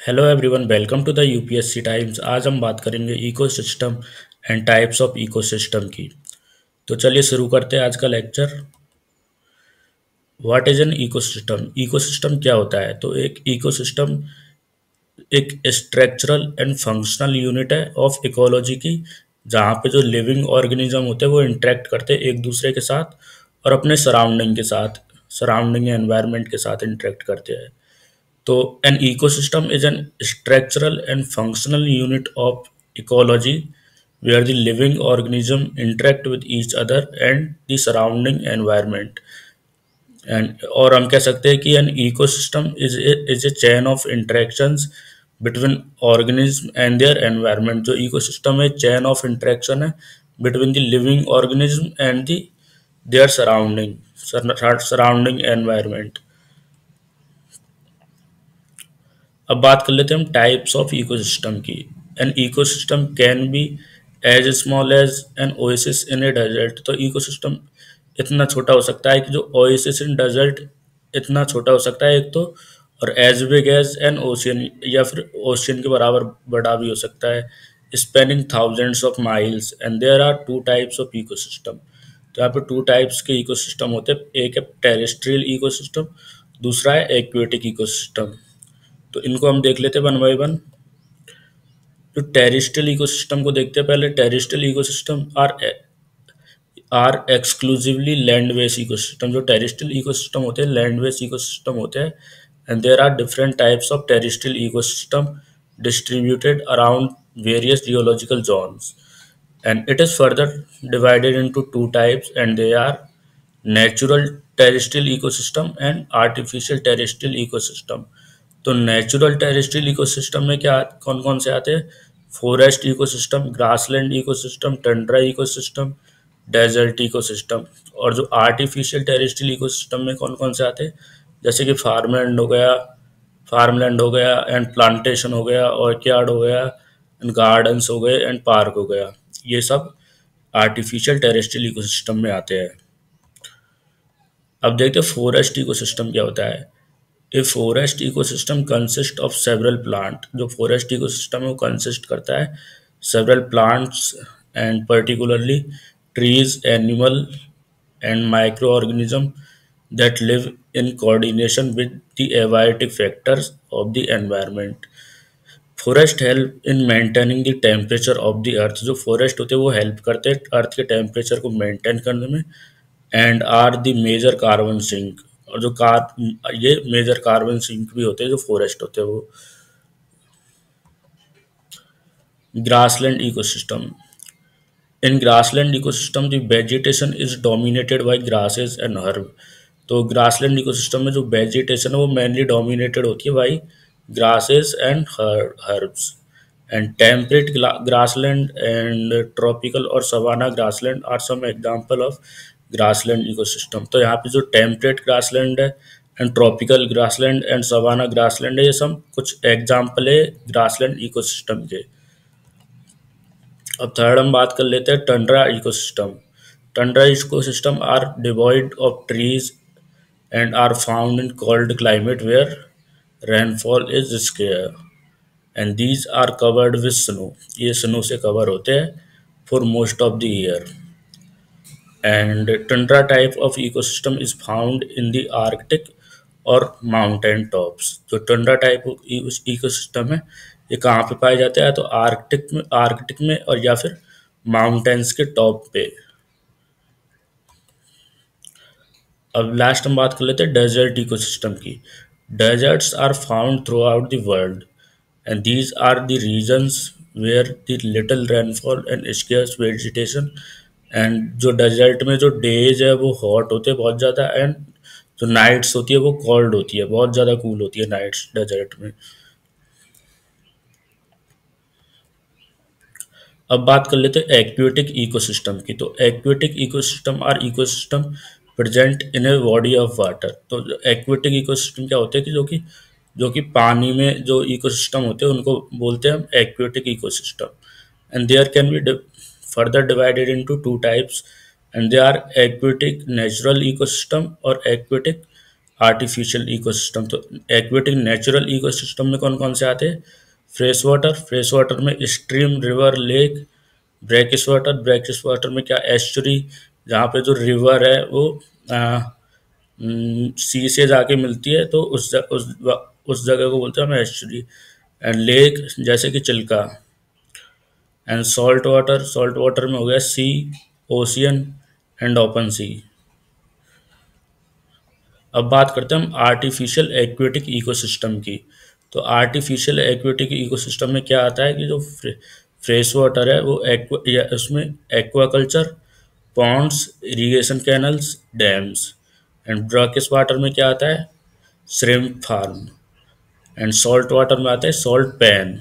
Hello everyone, welcome to the UPSC Times. आज हम बात करेंगे ecosystem and types of ecosystem की। तो चलिए शुरू करते हैं आज का lecture. What is an ecosystem? Ecosystem क्या होता है? तो एक इकोसिस्टम एक स्ट्रक्चरल एंड फंक्शनल यूनिट है ऑफ इकोलॉजी की, जहाँ पे जो लिविंग ऑर्गेनिज्म होते हैं वो इंटरेक्ट करते हैं एक दूसरे के साथ और अपने सराउंडिंग के साथ, सराउंडिंग एनवायरनमेंट के साथ इंटरेक्ट करते हैं। तो an ecosystem is an structural and functional unit of ecology where the living organism interact with each other and the surrounding environment। and और हम कह सकते हैं कि an ecosystem is a chain of interactions between organism and their environment। जो ecosystem है chain of interaction है between the living organism and the their surrounding environment। अब बात कर लेते हैं हम टाइप्स ऑफ इकोसिस्टम की। An ecosystem can be as small as an oasis in a desert. तो इकोसिस्टम इतना छोटा हो सकता है कि जो ओएसिस इन डेजर्ट इतना छोटा हो सकता है एक तो, और as big as an ocean, या फिर ओशियन के बराबर बड़ा भी हो सकता है, spanning thousands of miles. And there are two types of ecosystem. तो यहाँ पे टू टाइप्स के इकोसिस्टम होते हैं, एक है टेरेस्ट्रियल इकोसिस्टम, दूसरा है एक्वेटिक इकोसिस्टम। तो इनको हम देख लेते हैं वन बाय वन। तो टेरेस्ट्रियल इकोसिस्टम को देखते हैं पहले। Terrestrial ecosystem are exclusively land based ecosystem. जो टेरेस्ट्रियल इकोसिस्टम होते हैं लैंड बेस्ड इकोसिस्टम होते हैं। And there are different types of terrestrial ecosystem distributed around various geological zones, and it is further divided into two types, and they are natural terrestrial ecosystem and artificial terrestrial ecosystem। तो natural terrestrial ecosystem में क्या कौन कौन से आते हैं? Forest ecosystem, grassland ecosystem, tundra ecosystem, desert ecosystem. और जो आर्टिफिशियल टेरेस्ट्रियल इकोसिस्टम में कौन कौन से आते हैं? जैसे कि फार्मलैंड हो गया एंड प्लांटेशन हो गया, ऑर्कियार्ड हो गया एंड गार्डन्स हो गए एंड पार्क हो गया। ये सब आर्टिफिशियल टेरेस्ट्रियल इकोसिस्टम में आते हैं। अब देखते हैं फॉरेस्ट इकोसिस्टम क्या होता है। A forest ecosystem consist of several plant. जो फॉरेस्ट इकोसिस्टम है वो कंसिस्ट करता है several plants and particularly trees, animal and microorganism that live in coordination with the abiotic factors of the environment। Forest help in maintaining the temperature of the earth. जो forest होते हैं वो help करते हैं अर्थ के temperature को maintain करने में। And are the major carbon sink. और जो ये मेजर कार्बन सिंक भी होते हैं जो फॉरेस्ट होते हैं वो। Grassland ecosystem. In grassland ecosystem the vegetation is dominated by grasses and herb. तो ग्रासलैंड इकोसिस्टम में जो वेजिटेशन है वो मेनली डोमिनेटेड होती है by grasses and herbs. And temperate grassland and tropical और savanna grassland are some example of grassland ecosystem. तो यहाँ पे जो टेम्परेट ग्रासलैंड है and tropical grassland and savanna grassland है, ये सब कुछ एग्जांपल है ग्रासलैंड इकोसिस्टम के। अब थर्ड हम बात कर लेते हैं tundra ecosystem. Tundra ecosystem are devoid of trees and are found in cold climate where rainfall is scarce and these are covered with snow. ये स्नो से कवर होते हैं for most of the year. And tundra type of ecosystem is found in the Arctic और mountain tops. जो tundra type ecosystem है ये कहाँ पे पाए जाते हैं? तो आर्कटिक में और या फिर माउंटेन्स के टॉप पे। अब लास्ट हम बात कर लेते हैं डेजर्ट इकोसिस्टम की। Deserts are found throughout the world and these are the regions where the little rainfall and scarce vegetation. एंड जो डेजर्ट में जो डेज है वो हॉट होते हैं बहुत ज़्यादा, एंड जो नाइट्स होती है वो कोल्ड होती है, बहुत ज़्यादा कूल होती है नाइट्स डेजर्ट में। अब बात कर लेते हैं एक्वेटिक इकोसिस्टम की। तो aquatic ecosystem are ecosystem present in a body of water. तो एक्वेटिक इकोसिस्टम क्या होते हैं कि जो कि पानी में जो इकोसिस्टम होते हैं उनको बोलते हैं हम aquatic ecosystem. And there can be further divided into two types, and they are aquatic natural ecosystem और एक्वेटिक आर्टिफिशियल इकोसिस्टम, तो एक्वेटिक नेचुरल इकोसिस्टम में कौन कौन से आते हैं? फ्रेश वाटर में stream, river, lake. Brackish water में क्या? एस्चुरी, जहाँ पे जो रिवर है वो सी से जाके मिलती है, तो उस जगह को बोलते हैं हम एस्चुरी। एंड लेक, जैसे कि चिल्का। एंड सॉल्ट वाटर में हो गया sea, ocean and open sea. अब बात करते हैं हम आर्टिफिशियल एक्वेटिक इकोसिस्टम की। तो आर्टिफिशियल एक्वेटिक इकोसिस्टम में क्या आता है कि जो फ्रेश वाटर है वो उसमें aquaculture, ponds, irrigation canals, dams. And brackish water में क्या आता है? Shrimp farm. And salt water में आता है सॉल्ट पैन।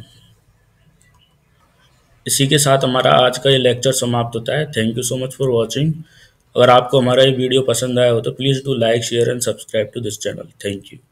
इसी के साथ हमारा आज का ये लेक्चर समाप्त होता है। Thank you so much for watching. अगर आपको हमारा ये वीडियो पसंद आया हो तो please do like, share and subscribe to this channel. Thank you.